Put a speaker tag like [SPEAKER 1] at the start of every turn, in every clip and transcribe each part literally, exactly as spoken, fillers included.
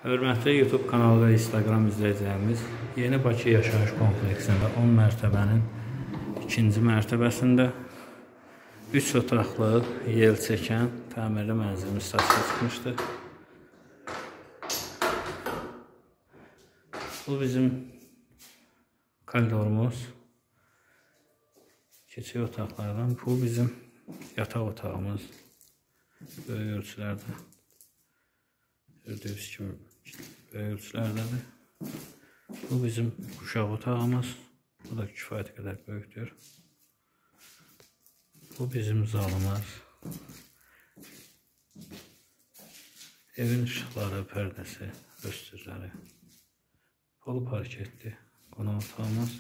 [SPEAKER 1] Hörmətli YouTube kanalı və Instagram izləyicilərimiz, Yeni Bakı yaşayış kompleksində on mərtəbənin ikinci mərtəbəsində üç otaqlı, yel çəkən, təmirli mənzilimiz satışa çıxmışdı. Bu bizim koridorumuz. Keçik otaqlardan. Bu bizim yataq otağımız. Böyük ölçülərdə. Gördüyünüz kimi böyük ölçülərdədir. Bu bizim uşaq otağımız. Bu da kifayət qədər böyükdür. Bu bizim zalımız. Evin ışıqları, pərdəsi, östürləri. Polu parketli qonaq otağımız.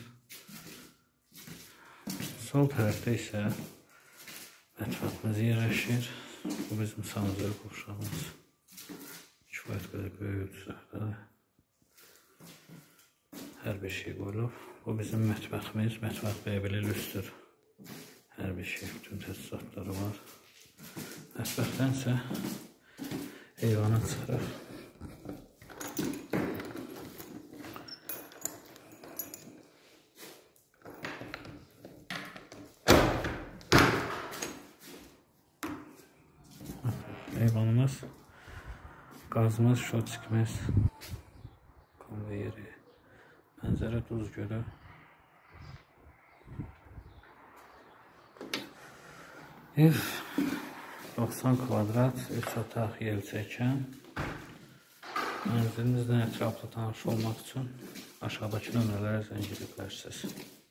[SPEAKER 1] Sol tərəfdə isə mətbəximiz yerləşir. Bu bizim sanuzör qovşağımız. Kifayət qədər böyük ölçülərdədir. Hər bir şey qoyulub. Bu bizim mətbəximiz. Mətbəx belə lüstür. Hər bir şey, bütün təchizatları var. Mətbəxdən isə eyvana çıxırıq. Eyvanımız, qazımız, şotçikimiz, konveyeri, mənzərə duz gölü. Ev doxsan kvadrat, üç otaq, yel çəkən. Mənzilimizlə ətraflı tanış olmaq üçün aşağıdakı nömrələrə zəng edə bilərsiniz.